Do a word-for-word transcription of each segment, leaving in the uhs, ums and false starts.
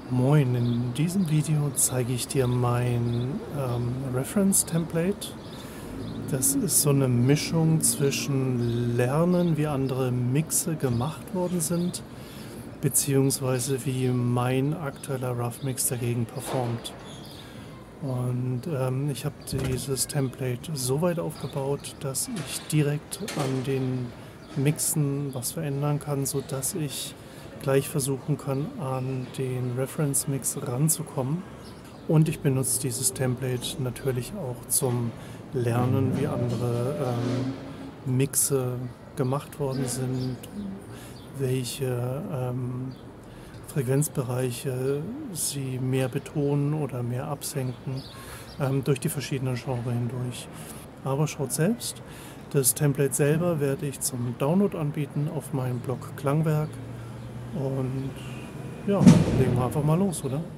Moin, in diesem Video zeige ich dir mein ähm, Reference-Template. Das ist so eine Mischung zwischen Lernen, wie andere Mixe gemacht worden sind, beziehungsweise wie mein aktueller Rough Mix dagegen performt. Und ähm, ich habe dieses Template so weit aufgebaut, dass ich direkt an den Mixen was verändern kann, sodass ich gleich versuchen kann, an den Reference Mix ranzukommen. Und ich benutze dieses Template natürlich auch zum Lernen, wie andere ähm, Mixe gemacht worden sind, welche ähm, Frequenzbereiche sie mehr betonen oder mehr absenken, ähm, durch die verschiedenen Genres hindurch. Aber schaut selbst, das Template selber werde ich zum Download anbieten auf meinem Blog Klangwerk. Und ja, legen wir einfach mal los, oder?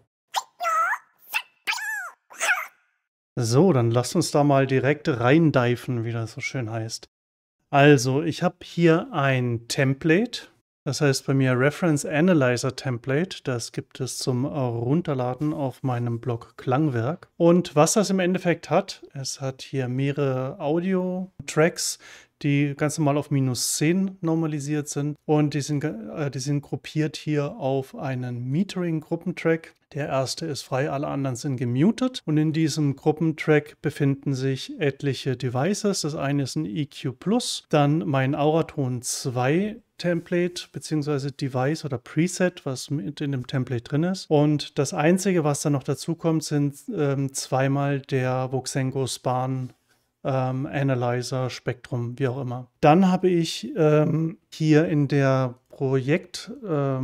So, dann lasst uns da mal direkt reindeifen, wie das so schön heißt. Also, ich habe hier ein Template, das heißt bei mir Reference Analyzer Template. Das gibt es zum Runterladen auf meinem Blog Klangwerk. Und was das im Endeffekt hat, es hat hier mehrere Audio-Tracks, die ganz normal auf minus zehn normalisiert sind. Und die sind, äh, die sind gruppiert hier auf einen Metering-Gruppentrack. Der erste ist frei, alle anderen sind gemutet. Und in diesem Gruppentrack befinden sich etliche Devices. Das eine ist ein E Q Plus, dann mein Auraton zwei Template bzw. Device oder Preset, was mit in dem Template drin ist. Und das Einzige, was dann noch dazu kommt, sind ähm, zweimal der Voxengo Span ähm, Analyzer, Spektrum, wie auch immer. Dann habe ich ähm, hier in der Projektleiste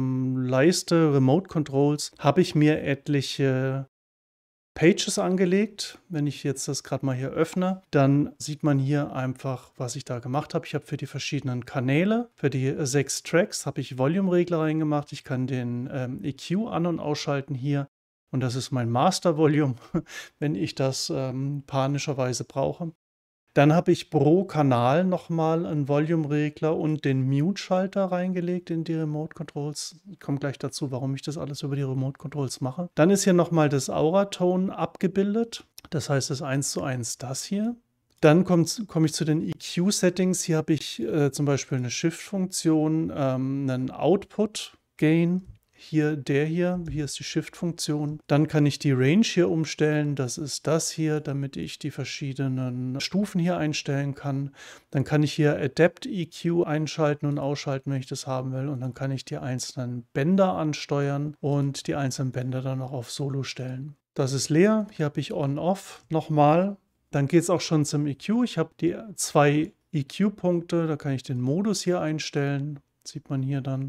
ähm, Remote Controls habe ich mir etliche Pages angelegt. Wenn ich jetzt das gerade mal hier öffne, dann sieht man hier einfach, was ich da gemacht habe. Ich habe für die verschiedenen Kanäle, für die sechs Tracks, habe ich Volume-Regler reingemacht. Ich kann den ähm, E Q an- und ausschalten hier. Und das ist mein Master-Volume, wenn ich das ähm, panischerweise brauche. Dann habe ich pro Kanal nochmal einen Volume-Regler und den Mute-Schalter reingelegt in die Remote Controls. Ich komme gleich dazu, warum ich das alles über die Remote Controls mache. Dann ist hier nochmal das Auratone abgebildet. Das heißt, das eins zu eins das hier. Dann komme komm ich zu den E Q-Settings. Hier habe ich äh, zum Beispiel eine Shift-Funktion, ähm, einen Output-Gain. Hier der hier, hier ist die Shift-Funktion. Dann kann ich die Range hier umstellen. Das ist das hier, damit ich die verschiedenen Stufen hier einstellen kann. Dann kann ich hier Adapt E Q einschalten und ausschalten, wenn ich das haben will. Und dann kann ich die einzelnen Bänder ansteuern und die einzelnen Bänder dann auch auf Solo stellen. Das ist leer. Hier habe ich On-Off nochmal. Dann geht es auch schon zum E Q. Ich habe die zwei E Q-Punkte. Da kann ich den Modus hier einstellen. Das sieht man hier dann.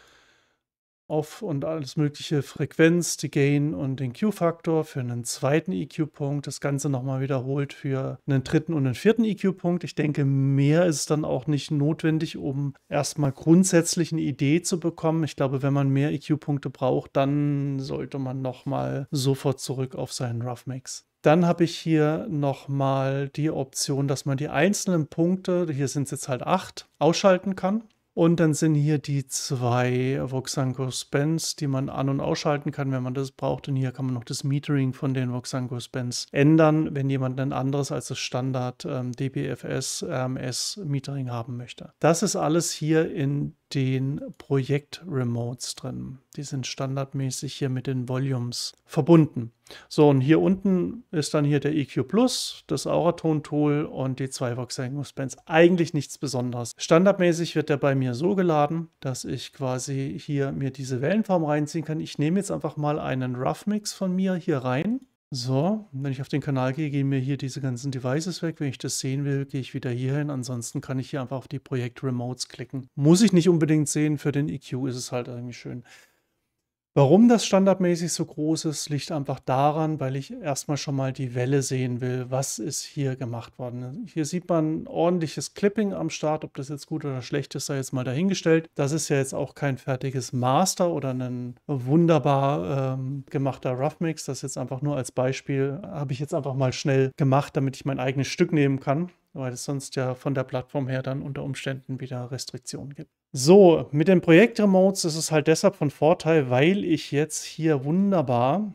Off und alles mögliche, Frequenz, die Gain und den Q-Faktor für einen zweiten E Q-Punkt. Das Ganze nochmal wiederholt für einen dritten und einen vierten E Q-Punkt. Ich denke, mehr ist es dann auch nicht notwendig, um erstmal grundsätzlich eine Idee zu bekommen. Ich glaube, wenn man mehr E Q-Punkte braucht, dann sollte man nochmal sofort zurück auf seinen Rough Mix. Dann habe ich hier nochmal die Option, dass man die einzelnen Punkte, hier sind es jetzt halt acht, ausschalten kann. Und dann sind hier die zwei Voxengo Spans, die man an- und ausschalten kann, wenn man das braucht. Und hier kann man noch das Metering von den Voxengo Spans ändern, wenn jemand ein anderes als das Standard ähm, D B F S, R M S Metering haben möchte. Das ist alles hier in den Projekt-Remotes drin. Die sind standardmäßig hier mit den Volumes verbunden. So, und hier unten ist dann hier der E Q Plus, das Auraton-Tool und die zwei Voxengo Spans. Eigentlich nichts Besonderes. Standardmäßig wird der bei mir so geladen, dass ich quasi hier mir diese Wellenform reinziehen kann. Ich nehme jetzt einfach mal einen Rough Mix von mir hier rein. So, wenn ich auf den Kanal gehe, gehen mir hier diese ganzen Devices weg. Wenn ich das sehen will, gehe ich wieder hier hin. Ansonsten kann ich hier einfach auf die Projekt-Remotes klicken. Muss ich nicht unbedingt sehen, für den E Q ist es halt irgendwie schön. Warum das standardmäßig so groß ist, liegt einfach daran, weil ich erstmal schon mal die Welle sehen will, was ist hier gemacht worden. Hier sieht man ordentliches Clipping am Start, ob das jetzt gut oder schlecht ist, sei jetzt mal dahingestellt. Das ist ja jetzt auch kein fertiges Master oder ein wunderbar ähm, gemachter Rough Mix. Das jetzt einfach nur als Beispiel habe ich jetzt einfach mal schnell gemacht, damit ich mein eigenes Stück nehmen kann. weil es sonst ja von der Plattform her dann unter Umständen wieder Restriktionen gibt. So, mit den Projekt-Remotes ist es halt deshalb von Vorteil, weil ich jetzt hier wunderbar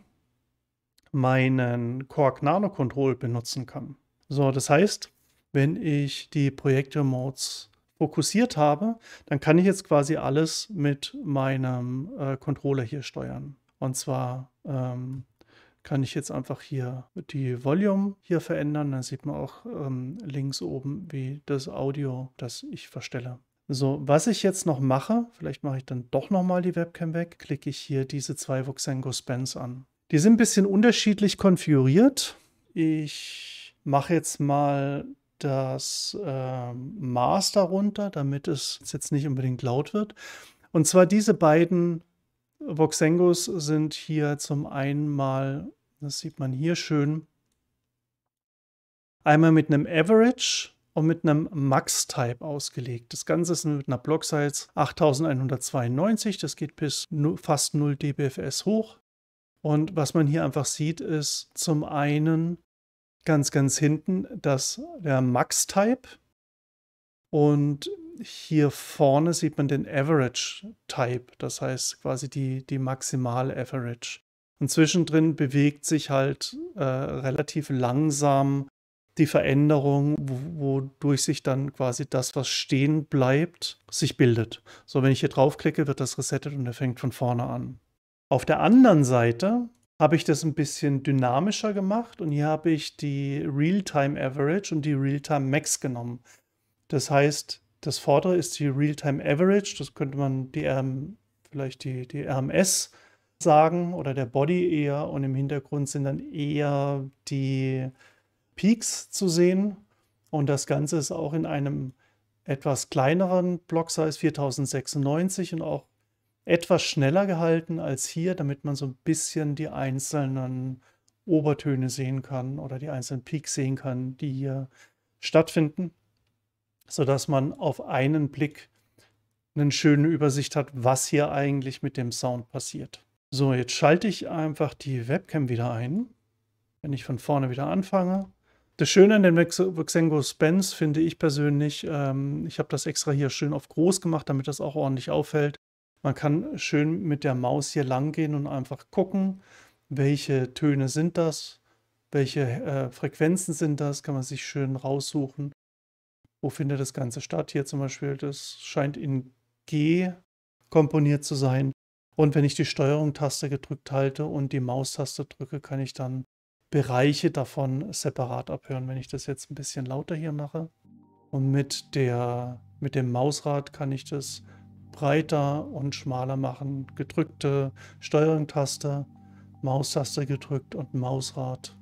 meinen Korg Nano Control benutzen kann. So, das heißt, wenn ich die Projekt-Remotes fokussiert habe, dann kann ich jetzt quasi alles mit meinem äh, Controller hier steuern. Und zwar ähm, kann ich jetzt einfach hier die Volume hier verändern. Dann sieht man auch ähm, links oben, wie das Audio, das ich verstelle. So, was ich jetzt noch mache, vielleicht mache ich dann doch nochmal die Webcam weg, klicke ich hier diese zwei Voxengo Spans an. Die sind ein bisschen unterschiedlich konfiguriert. Ich mache jetzt mal das äh, Master runter, damit es jetzt nicht unbedingt laut wird. Und zwar diese beiden Voxengos sind hier zum einen mal, das sieht man hier schön, einmal mit einem Average und mit einem Max-Type ausgelegt. Das Ganze ist mit einer Block-Size achttausendeinhundertzweiundneunzig, das geht bis fast null dBFS hoch. Und was man hier einfach sieht, ist zum einen ganz, ganz hinten das, der Max-Type und hier vorne sieht man den Average-Type, das heißt quasi die, die Maximal-Average. Und zwischendrin bewegt sich halt äh, relativ langsam die Veränderung, wo, wodurch sich dann quasi das, was stehen bleibt, sich bildet. So, wenn ich hier draufklicke, wird das resettet und er fängt von vorne an. Auf der anderen Seite habe ich das ein bisschen dynamischer gemacht und hier habe ich die Realtime Average und die Realtime Max genommen. Das heißt, das vordere ist die Realtime Average, das könnte man die R M, vielleicht die, die R M S sagen oder der Body eher und im Hintergrund sind dann eher die Peaks zu sehen und das Ganze ist auch in einem etwas kleineren Block-Size viertausendsechsundneunzig und auch etwas schneller gehalten als hier, damit man so ein bisschen die einzelnen Obertöne sehen kann oder die einzelnen Peaks sehen kann, die hier stattfinden, sodass man auf einen Blick eine schöne Übersicht hat, was hier eigentlich mit dem Sound passiert. So, jetzt schalte ich einfach die Webcam wieder ein, wenn ich von vorne wieder anfange. Das Schöne an den Voxengo Spans finde ich persönlich, ähm, ich habe das extra hier schön auf groß gemacht, damit das auch ordentlich auffällt. Man kann schön mit der Maus hier lang gehen und einfach gucken, welche Töne sind das, welche äh, Frequenzen sind das, kann man sich schön raussuchen. Wo findet das Ganze statt? Hier zum Beispiel, das scheint in G komponiert zu sein. Und wenn ich die Steuerung-Taste gedrückt halte und die Maustaste drücke, kann ich dann Bereiche davon separat abhören. Wenn ich das jetzt ein bisschen lauter hier mache und mit, der, mit dem Mausrad kann ich das breiter und schmaler machen. Gedrückte Steuerung-Taste, Maustaste gedrückt und Mausrad.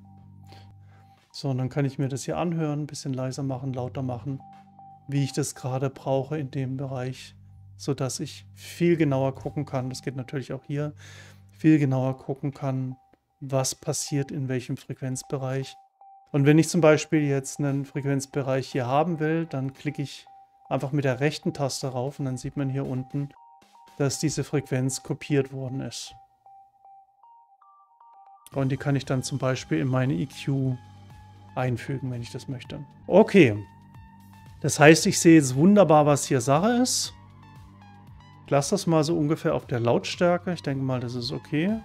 So, und dann kann ich mir das hier anhören, ein bisschen leiser machen, lauter machen, wie ich das gerade brauche in dem Bereich, sodass ich viel genauer gucken kann. Das geht natürlich auch hier, viel genauer gucken kann, was passiert in welchem Frequenzbereich. Und wenn ich zum Beispiel jetzt einen Frequenzbereich hier haben will, dann klicke ich einfach mit der rechten Taste rauf und dann sieht man hier unten, dass diese Frequenz kopiert worden ist. Und die kann ich dann zum Beispiel in meine E Q einfügen, wenn ich das möchte. Okay, das heißt, ich sehe jetzt wunderbar, was hier Sache ist. Ich lasse das mal so ungefähr auf der Lautstärke. Ich denke mal, das ist okay.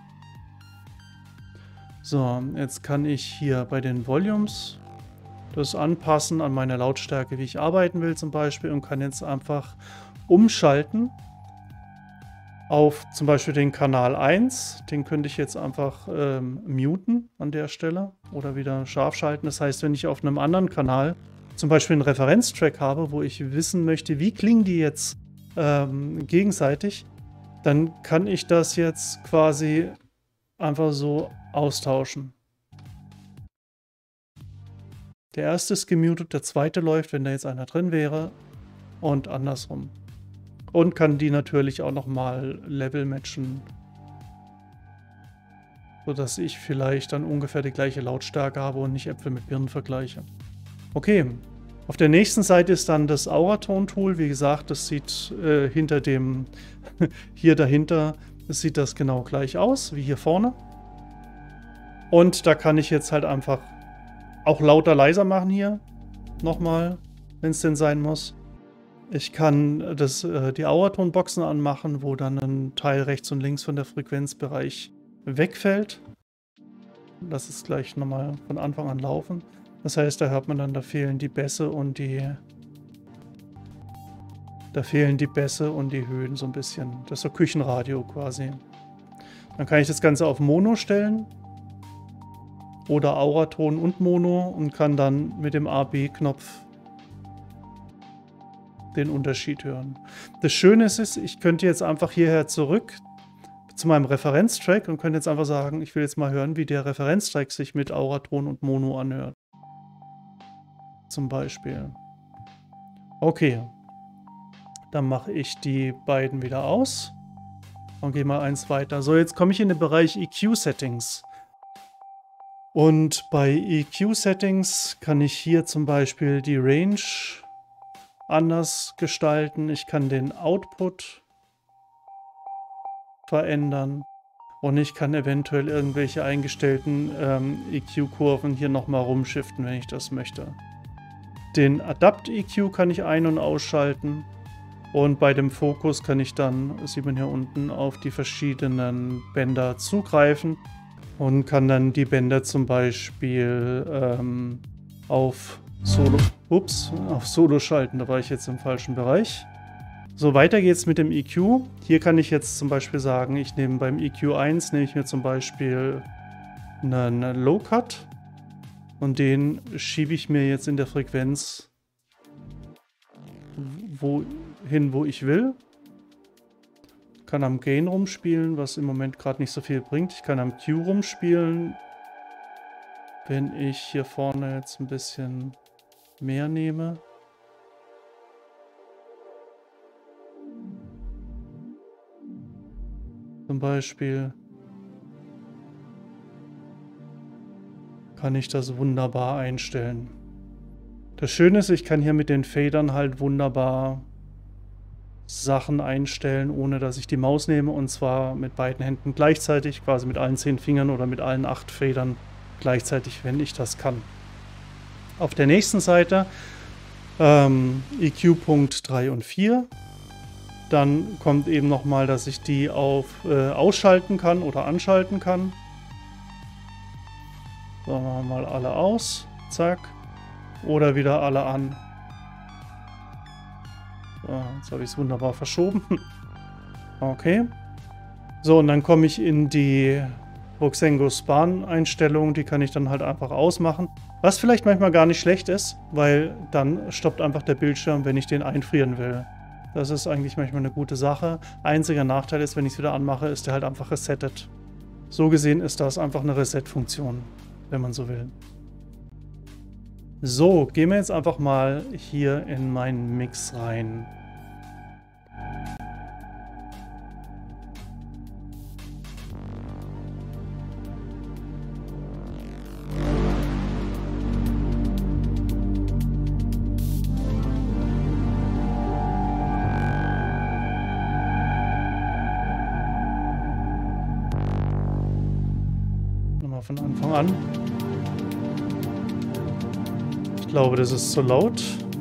So, jetzt kann ich hier bei den Volumes das anpassen an meine Lautstärke, wie ich arbeiten will zum Beispiel und kann jetzt einfach umschalten auf zum Beispiel den Kanal eins. Den könnte ich jetzt einfach ähm, muten an der Stelle oder wieder scharf schalten. Das heißt, wenn ich auf einem anderen Kanal zum Beispiel einen Referenztrack habe, wo ich wissen möchte, wie klingen die jetzt ähm, gegenseitig, dann kann ich das jetzt quasi einfach so austauschen. Der erste ist gemutet, der zweite läuft, wenn da jetzt einer drin wäre und andersrum. Und kann die natürlich auch nochmal Level matchen, sodass ich vielleicht dann ungefähr die gleiche Lautstärke habe und nicht Äpfel mit Birnen vergleiche. Okay, auf der nächsten Seite ist dann das Auraton-Tool. Wie gesagt, das sieht äh, hinter dem, hier dahinter, das sieht das genau gleich aus wie hier vorne. Und da kann ich jetzt halt einfach auch lauter, leiser machen hier. nochmal, wenn es denn sein muss. Ich kann das, äh, die Auertonboxen anmachen, wo dann ein Teil rechts und links von der Frequenzbereich wegfällt. Lass es gleich nochmal von Anfang an laufen. Das heißt, da hört man dann, da fehlen die Bässe und die Da fehlen die Bässe und die Höhen so ein bisschen. Das ist so Küchenradio quasi. Dann kann ich das Ganze auf Mono stellen. Oder Auraton und Mono und kann dann mit dem A B Knopf den Unterschied hören. Das Schöne ist, ich könnte jetzt einfach hierher zurück zu meinem Referenztrack und könnte jetzt einfach sagen, ich will jetzt mal hören, wie der Referenztrack sich mit Auraton und Mono anhört. Zum Beispiel. Okay. Dann mache ich die beiden wieder aus und gehe mal eins weiter. So, jetzt komme ich in den Bereich E Q-Settings. Und bei E Q-Settings kann ich hier zum Beispiel die Range anders gestalten. Ich kann den Output verändern und ich kann eventuell irgendwelche eingestellten ähm, E Q-Kurven hier nochmal rumschiften, wenn ich das möchte. Den Adapt-E Q kann ich ein- und ausschalten. Und bei dem Fokus kann ich dann, sieht man hier unten, auf die verschiedenen Bänder zugreifen und kann dann die Bänder zum Beispiel ähm, auf Solo, ups, auf Solo schalten. Da war ich jetzt im falschen Bereich. So, weiter geht's mit dem E Q. Hier kann ich jetzt zum Beispiel sagen, ich nehme beim E Q eins, nehme ich mir zum Beispiel einen Low Cut und den schiebe ich mir jetzt in der Frequenz wohin, wo ich will. Kann am Gain rumspielen, was im Moment gerade nicht so viel bringt. Ich kann am Q rumspielen, wenn ich hier vorne jetzt ein bisschen mehr nehme. Zum Beispiel kann ich das wunderbar einstellen. Das Schöne ist, ich kann hier mit den Fadern halt wunderbar Sachen einstellen, ohne dass ich die Maus nehme, und zwar mit beiden Händen gleichzeitig, quasi mit allen zehn Fingern oder mit allen acht Fadern gleichzeitig, wenn ich das kann. Auf der nächsten Seite ähm, E Q Punkt drei und vier. Dann kommt eben nochmal, dass ich die auf äh, ausschalten kann oder anschalten kann. So, machen wir mal alle aus. Zack. Oder wieder alle an. So, jetzt habe ich es wunderbar verschoben. Okay. So, und dann komme ich in die Voxengo Span-Einstellung. Die kann ich dann halt einfach ausmachen. Was vielleicht manchmal gar nicht schlecht ist, weil dann stoppt einfach der Bildschirm, wenn ich den einfrieren will. Das ist eigentlich manchmal eine gute Sache. Einziger Nachteil ist, wenn ich es wieder anmache, ist der halt einfach resettet. So gesehen ist das einfach eine Reset-Funktion, wenn man so will. So, gehen wir jetzt einfach mal hier in meinen Mix rein. Nochmal von Anfang an. Ich glaube, das ist zu laut.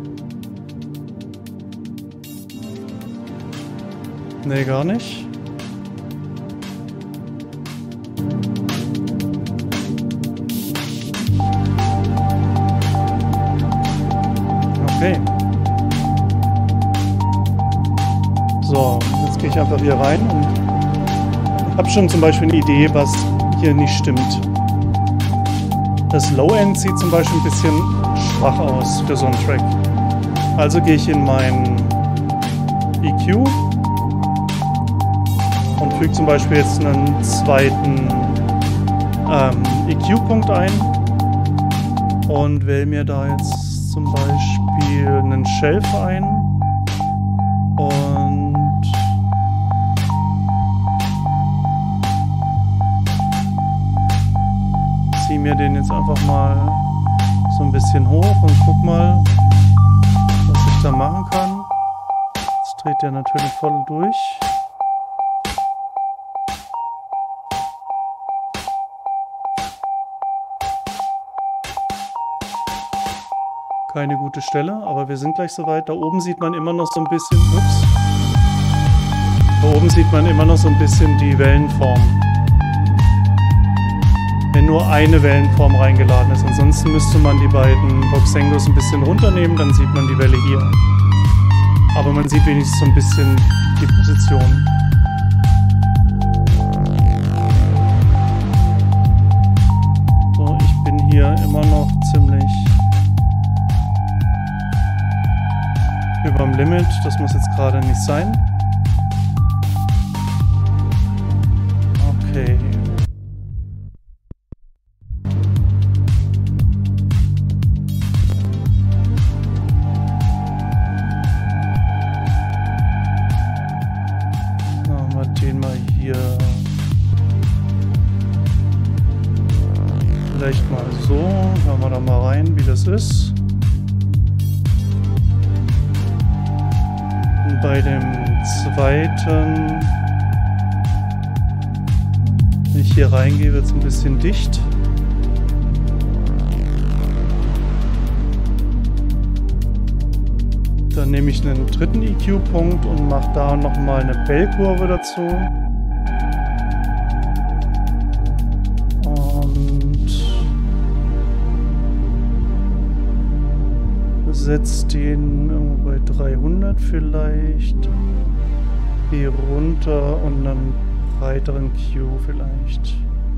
Nee, gar nicht. Okay. So, jetzt gehe ich einfach hier rein und habe schon zum Beispiel eine Idee, was hier nicht stimmt. Das Low-End sieht zum Beispiel ein bisschen schwach aus für so einen Track. Also gehe ich in meinen E Q und füge zum Beispiel jetzt einen zweiten ähm, E Q-Punkt ein und wähle mir da jetzt zum Beispiel einen Shelf ein und ziehe mir den jetzt einfach mal so ein bisschen hoch und guck mal, was ich da machen kann. Jetzt dreht der natürlich voll durch. Keine gute Stelle, aber wir sind gleich soweit. Da oben sieht man immer noch so ein bisschen, ups. Da oben sieht man immer noch so ein bisschen die Wellenform. Wenn nur eine Wellenform reingeladen ist. Ansonsten müsste man die beiden Voxengos ein bisschen runternehmen, dann sieht man die Welle hier. Aber man sieht wenigstens so ein bisschen die Position. So, ich bin hier immer noch ziemlich überm Limit. Das muss jetzt gerade nicht sein. Okay. Vielleicht mal so, hören wir da mal rein, wie das ist. Und bei dem zweiten, wenn ich hier reingehe, wird es ein bisschen dicht. Dann nehme ich einen dritten E Q-Punkt und mache da nochmal eine Bellkurve dazu. Setzt den irgendwo bei dreihundert vielleicht hier runter und einen breiteren Q vielleicht.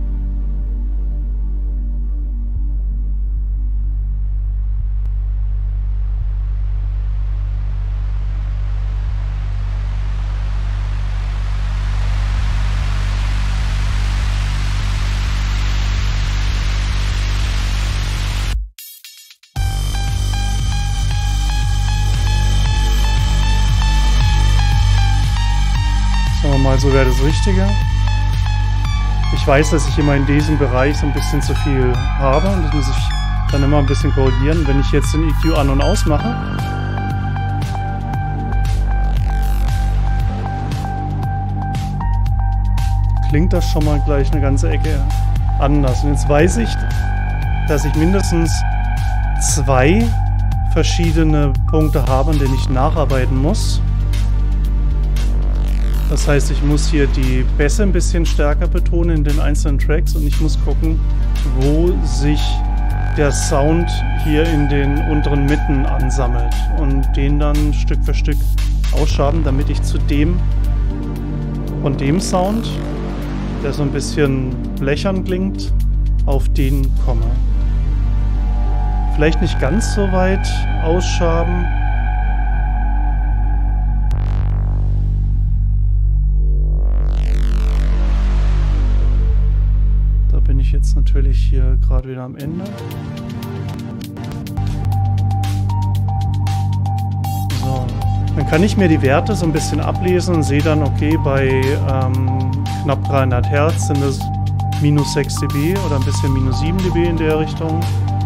So wäre das Richtige. Ich weiß, dass ich immer in diesem Bereich so ein bisschen zu viel habe und das muss ich dann immer ein bisschen korrigieren, wenn ich jetzt den E Q an- und ausmache. Klingt das schon mal gleich eine ganze Ecke anders. Und jetzt weiß ich, dass ich mindestens zwei verschiedene Punkte habe, an denen ich nacharbeiten muss. Das heißt, ich muss hier die Bässe ein bisschen stärker betonen in den einzelnen Tracks und ich muss gucken, wo sich der Sound hier in den unteren Mitten ansammelt und den dann Stück für Stück ausschaben, damit ich zu dem von dem Sound, der so ein bisschen blechern klingt, auf den komme. Vielleicht nicht ganz so weit ausschaben. Jetzt natürlich hier gerade wieder am Ende. So, dann kann ich mir die Werte so ein bisschen ablesen und sehe dann, okay, bei ähm, knapp dreihundert Hertz sind es minus sechs dB oder ein bisschen minus sieben dB in der Richtung.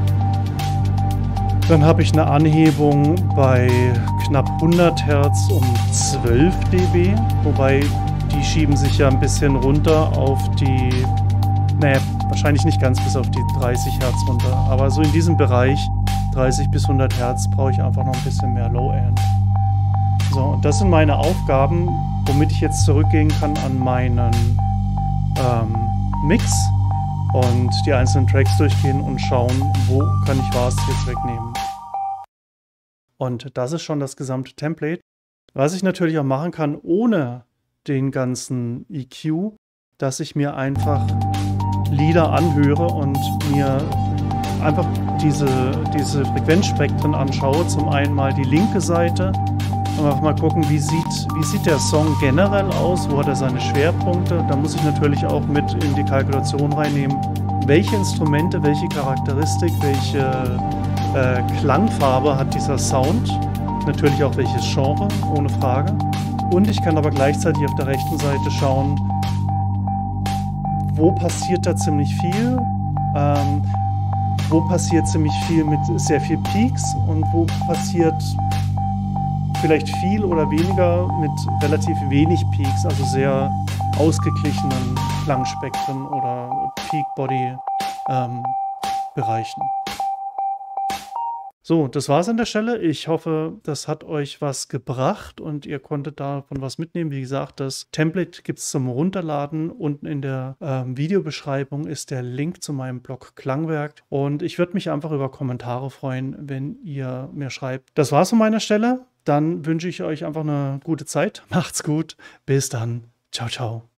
Dann habe ich eine Anhebung bei knapp hundert Hertz um zwölf dB, wobei die schieben sich ja ein bisschen runter auf die, naja, wahrscheinlich nicht ganz bis auf die dreißig Hertz runter, aber so in diesem Bereich dreißig bis hundert Hertz brauche ich einfach noch ein bisschen mehr Low-End. So, und das sind meine Aufgaben, womit ich jetzt zurückgehen kann an meinen ähm, Mix und die einzelnen Tracks durchgehen und schauen, wo kann ich was jetzt wegnehmen. Und das ist schon das gesamte Template. Was ich natürlich auch machen kann, ohne den ganzen E Q, dass ich mir einfach Lieder anhöre und mir einfach diese, diese Frequenzspektren anschaue. Zum einen mal die linke Seite und einfach mal gucken, wie sieht, wie sieht der Song generell aus, wo hat er seine Schwerpunkte. Da muss ich natürlich auch mit in die Kalkulation reinnehmen, welche Instrumente, welche Charakteristik, welche äh, Klangfarbe hat dieser Sound. Natürlich auch welches Genre, ohne Frage. Und ich kann aber gleichzeitig auf der rechten Seite schauen, wo passiert da ziemlich viel, ähm, wo passiert ziemlich viel mit sehr viel Peaks und wo passiert vielleicht viel oder weniger mit relativ wenig Peaks, also sehr ausgeglichenen Klangspektren oder Peak-Body-Bereichen. Ähm, So, das war's an der Stelle. Ich hoffe, das hat euch was gebracht und ihr konntet davon was mitnehmen. Wie gesagt, das Template gibt's zum Runterladen. Unten in der, ähm, Videobeschreibung ist der Link zu meinem Blog Klangwerk und ich würde mich einfach über Kommentare freuen, wenn ihr mir schreibt. Das war's von meiner Stelle. Dann wünsche ich euch einfach eine gute Zeit. Macht's gut. Bis dann. Ciao, ciao.